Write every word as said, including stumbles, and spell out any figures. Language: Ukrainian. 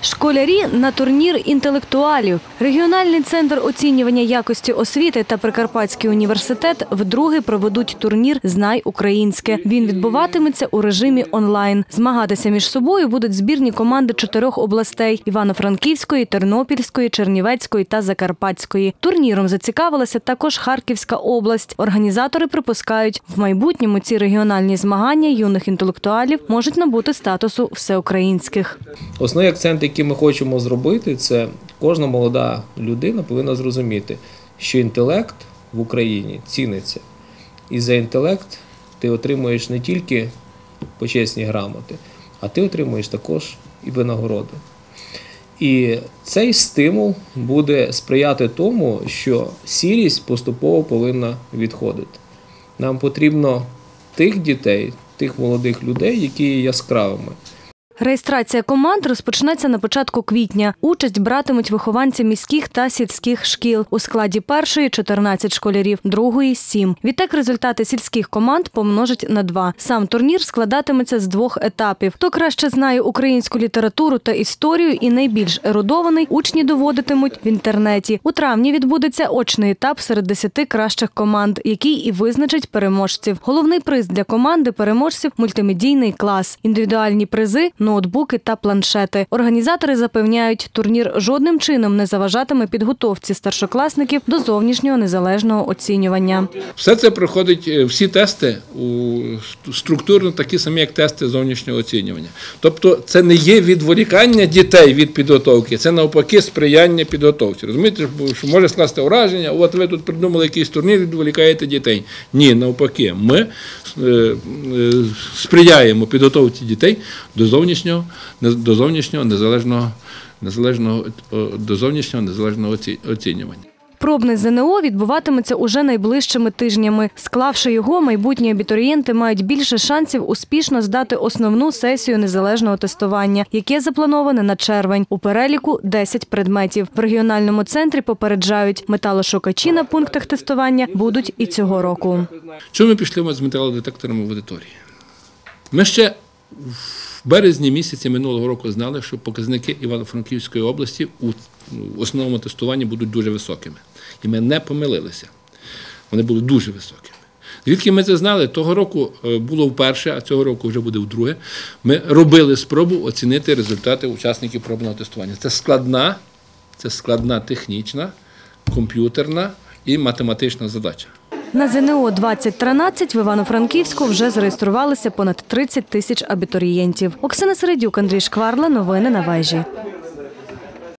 Школярі на турнір інтелектуалів. Регіональний центр оцінювання якості освіти та Прикарпатський університет вдруге проведуть турнір «Знай українське». Він відбуватиметься у режимі онлайн. Змагатися між собою будуть збірні команди чотирьох областей – Івано-Франківської, Тернопільської, Чернівецької та Закарпатської. Турніром зацікавилася також Харківська область. Організатори припускають, в майбутньому ці регіональні змагання юних інтелектуалів можуть набути статусу всеукраїнських. Основний акцент, який ми хочемо зробити, це кожна молода людина повинна зрозуміти, що інтелект в Україні ціниться. І за інтелект ти отримуєш не тільки почесні грамоти, а ти отримуєш також і винагороду. І цей стимул буде сприяти тому, що сірість поступово повинна відходити. Нам потрібно тих дітей, тих молодих людей, які є яскравими. Реєстрація команд розпочнеться на початку квітня. Участь братимуть вихованці міських та сільських шкіл. У складі першої – чотирнадцять школярів, другої – сім. Відтак результати сільських команд помножать на два. Сам турнір складатиметься з двох етапів. Хто краще знає українську літературу та історію і найбільш ерудований, учні доводитимуть в інтернеті. У травні відбудеться очний етап серед десяти кращих команд, який і визначить переможців. Головний приз для команди переможців – мультимедійний клас. Індивідуальні призи – ноутбуки та планшети. Організатори запевняють, турнір жодним чином не заважатиме підготовці старшокласників до зовнішнього незалежного оцінювання. Все це проходить, всі тести структурно такі самі, як тести зовнішнього оцінювання. Тобто це не є відволікання дітей від підготовки, це навпаки сприяння підготовці. Розумієте, що може скласти враження, от ви тут придумали якийсь турнір, відволікаєте дітей. Ні, навпаки, ми сприяємо підготовці дітей до зовнішнього до зовнішнього незалежного, незалежного, до зовнішнього незалежного оцінювання. Пробне ЗНО відбуватиметься уже найближчими тижнями. Склавши його, майбутні абітурієнти мають більше шансів успішно здати основну сесію незалежного тестування, яке заплановане на червень. У переліку – десять предметів. В регіональному центрі попереджають, металошукачі на пунктах тестування будуть і цього року. Чому ми пішли з металодетекторами в аудиторії? Ми ще в березні місяці минулого року знали, що показники Івано-Франківської області у основному тестуванні будуть дуже високими. І ми не помилилися. Вони були дуже високими. Звідки ми це знали? Того року було вперше, а цього року вже буде вдруге. Ми робили спробу оцінити результати учасників пробного тестування. Це складна, це складна технічна, комп'ютерна і математична задача. На ЗНО двадцять тринадцять в Івано-Франківську вже зареєструвалися понад тридцять тисяч абітурієнтів. Оксана Середюк, Андрій Шкварла. Новини на Вежі.